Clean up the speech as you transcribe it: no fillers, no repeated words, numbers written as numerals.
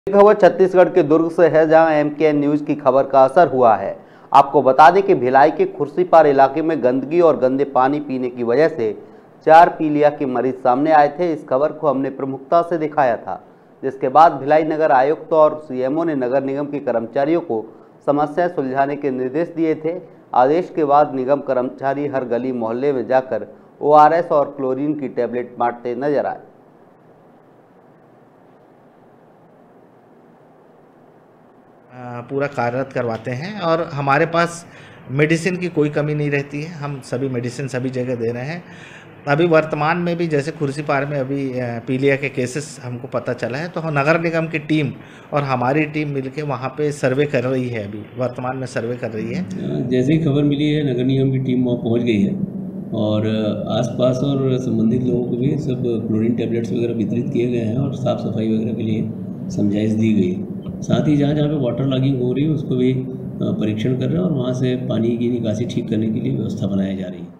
खबर छत्तीसगढ़ के दुर्ग से है, जहां एमकेएन न्यूज की खबर का असर हुआ है। आपको बता दें कि भिलाई के खुर्सीपार इलाके में गंदगी और गंदे पानी पीने की वजह से 4 पीलिया के मरीज सामने आए थे। इस खबर को हमने प्रमुखता से दिखाया था, जिसके बाद भिलाई नगर आयुक्त और सीएमओ ने नगर निगम के कर्मचारियों को समस्या सुलझाने के निर्देश दिए थे। आदेश के बाद निगम कर्मचारी हर गली मोहल्ले में जाकर ORS और क्लोरीन की टैबलेट बांटते नजर आए। पूरा कार्यरत करवाते हैं और हमारे पास मेडिसिन की कोई कमी नहीं रहती है। हम सभी मेडिसिन सभी जगह दे रहे हैं। अभी वर्तमान में भी जैसे खुर्सीपार में अभी पीलिया के केसेस हमको पता चला है, तो नगर निगम की टीम और हमारी टीम मिलके वहाँ पे सर्वे कर रही है। अभी वर्तमान में सर्वे कर रही है। जैसे ही खबर मिली है, नगर निगम की टीम वहाँ पहुँच गई है और आसपास और संबंधित लोगों को भी सब क्लोरीन टैबलेट्स वगैरह वितरित किए गए हैं और साफ़ सफाई वगैरह के लिए समझाइश दी गई है। साथ ही जहाँ जहाँ पे वाटर लॉगिंग हो रही है उसको भी परीक्षण कर रहे हैं और वहाँ से पानी की निकासी ठीक करने के लिए व्यवस्था बनाई जा रही है।